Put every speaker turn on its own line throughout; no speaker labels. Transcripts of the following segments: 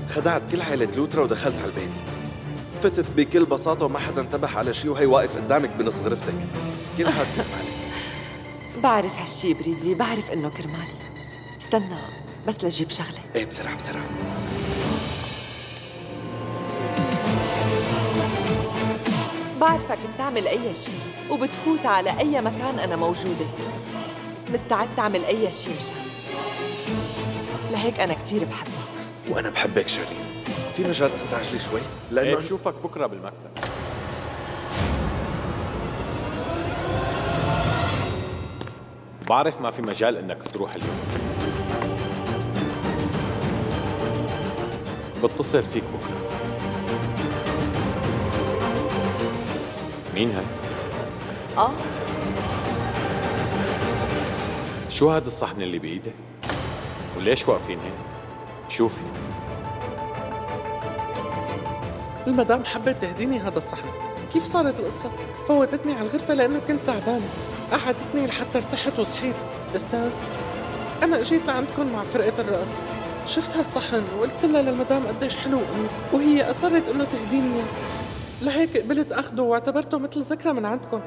خدعت كل عائلة لوترا ودخلت على البيت. فتت بكل بساطة وما حدا انتبه على شي وهي واقف قدامك بنص غرفتك. كل هاد كرمالي.
بعرف هالشي بريدوي، بعرف إنه كرمالي. استنى بس لجيب شغلة.
ايه بسرعة بسرعة.
بعرفك بتعمل أي شي وبتفوت على أي مكان أنا موجودة فيه. مستعد تعمل أي شي مشان. لهيك أنا كتير بحبك.
وأنا بحبك شيرين. في مجال تستعجلي شوي؟
لأنه بشوفك بكرة بالمكتب. بعرف ما في مجال إنك تروح اليوم. بتصل فيك بكرة. مين هاي؟ شو هذا الصحن اللي بإيدك؟ وليش واقفين هيك؟ شوفي.
المدام حبت تهديني هذا الصحن. كيف صارت القصة؟ فوتتني على الغرفة لأنه كنت تعبانة، قعدتني لحتى ارتحت وصحيت. أستاذ، أنا أجيت لعندكم مع فرقة الرقص، شفت هالصحن وقلت لها للمدام قديش حلو وأمير، وهي أصرت إنه تهديني إياه، لهيك قبلت أخده واعتبرته مثل ذكرى من عندكم.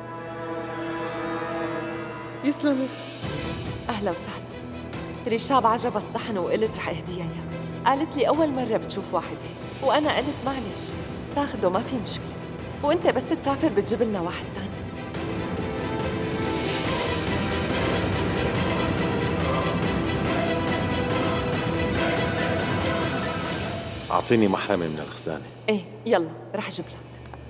يسلموا.
أهلا وسهلا. ريشاب عجبها الصحن وقلت رح أهديها إياه. قالت لي أول مرة بتشوف واحد هيك، وأنا قلت معلش تاخده ما في مشكلة، وأنت بس تسافر بتجيب لنا واحد تاني.
أعطيني محرمة من الخزانة.
إيه يلا رح أجيب لك.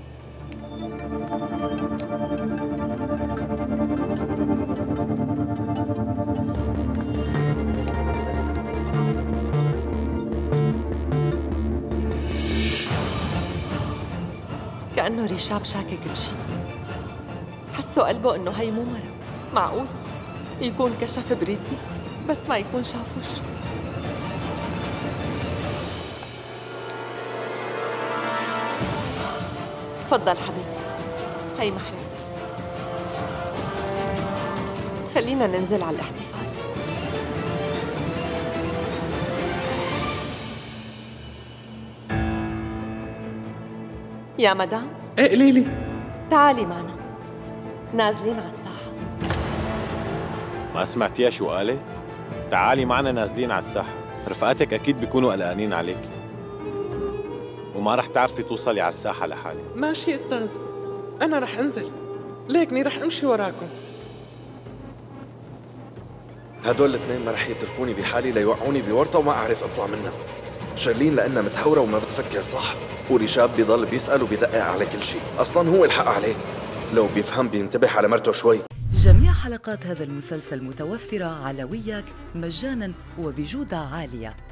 كأنه ريشاب شاكك بشي. حسوا قلبه إنه هي مو مرة. معقول يكون كشف بريدوي بس ما يكون شاف وشه. تفضل حبيبي، هي محرمتك. خلينا ننزل على الاحتفال. يا مدام.
ايه قليلي.
تعالي معنا، نازلين على الساحة.
ما سمعتيها شو قالت؟ تعالي معنا نازلين على الساحة. رفقاتك أكيد بيكونوا قلقانين عليك، وما رح تعرفي توصلي على الساحة لحالك.
ماشي أستاذ، أنا رح أنزل، ليكني رح أمشي وراكم.
هدول الاثنين ما رح يتركوني بحالي ليوقعوني بورطة وما أعرف أطلع منها. شيرلين لأنها متهورة وما بتفكر صح، وريشاب بيضل بيسأل وبيدقق على كل شيء، أصلاً هو الحق عليه. لو بيفهم بينتبه على مرته شوي.
جميع حلقات هذا المسلسل متوفرة على وياك مجاناً وبجودة عالية.